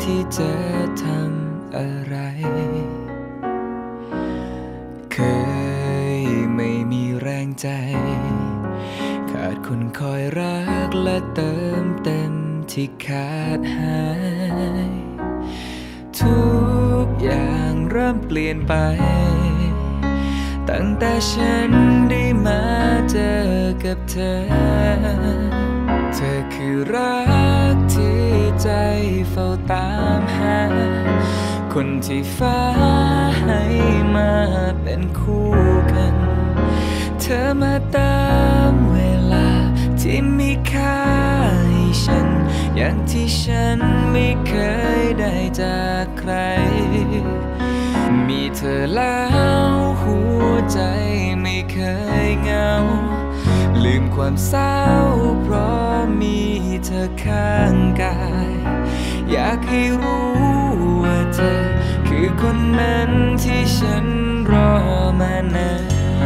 ที่จะทำอะไรเคยไม่มีแรงใจขาดคนคอยรักและเติมเต็มที่ขาดหายทุกอย่างเริ่มเปลี่ยนไปตั้งแต่ฉันได้มาเจอกับเธอเธอคือรักที่ใจเฝ้าตามหาคนที่ฟ้าให้มาเป็นคู่กันเธอมาตามเวลาที่มีค่าให้ฉันอย่างที่ฉันไม่เคยได้จากใครมีเธอแล้วหัวใจไม่เคยเหงาลืมความเศร้าเพราะมีเธอข้างกายอยากให้รู้ว่าเธอคือคนนั้นที่ฉันรอมานาน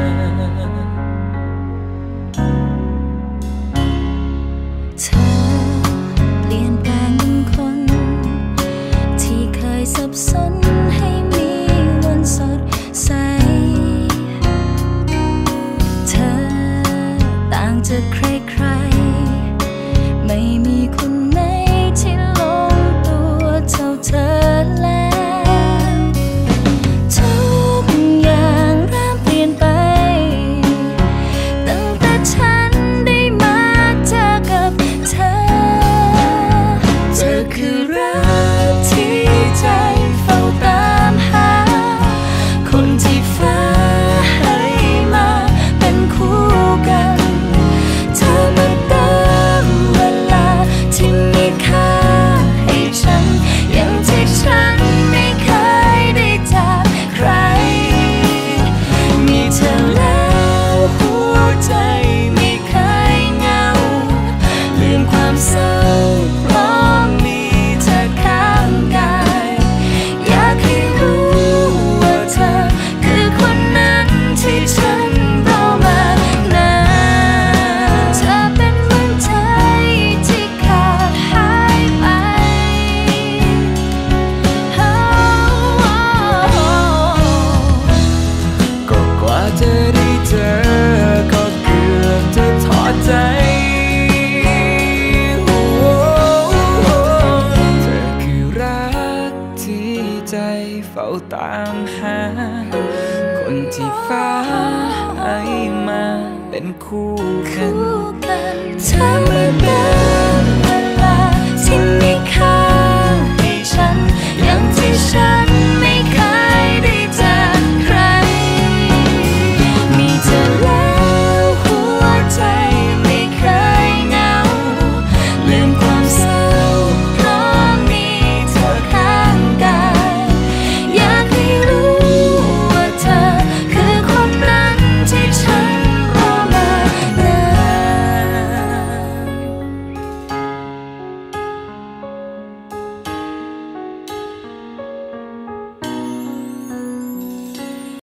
เธอเปลี่ยนแปลงคนที่เคยสับสนให้มีวันสดใสเธอต่างจากใครๆไม่มีคนไหนที่ลงตัวเท่าเธอแล้วทุกอย่างเริ่มเปลี่ยนไปตั้งแต่ฉันได้มาเจอกับเธอเธอคือรักที่ใจเฝ้าตามหาคนที่ฟ้าให้มาเป็นคู่กันเธอมาเติมเวลาที่มีค่าให้ฉันอย่างที่ฉันไม่เคยได้จากใครมีเธอแล้วหัวใจไม่เคยเหงาลืมความเศร้าเพราะมีเธอข้างกายอยากให้รู้ว่าเธอคือคนนั้นที่ฉันรอมานานเธอเป็นเหมือนใจที่ขาดหายไปก็กว่าจะได้เจอก็เกือบจะถอดใจเธอคือรักที่ใจเฝ้าตามหาคนที่ฟ้าให้มาเป็นคู่กันเธอมาเติ